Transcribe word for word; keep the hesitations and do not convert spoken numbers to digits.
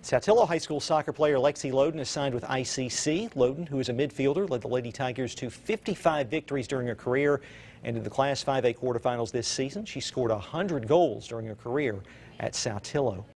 Saltillo High School soccer player Lexi Loden is signed with I C C. Loden, who is a midfielder, led the Lady Tigers to fifty-five victories during her career and in the Class five A quarterfinals this season. She scored one hundred goals during her career at Saltillo.